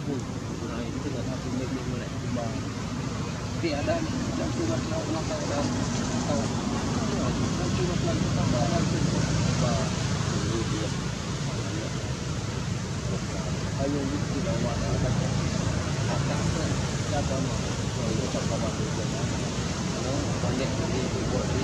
Nah itu tinggal satu menit mulai kembang. Tapi ada cuma tahu tahu cuma pelan tambah tambah ayo itu bawa ada siapa mau itu kawan itu kalau banyak nanti buat di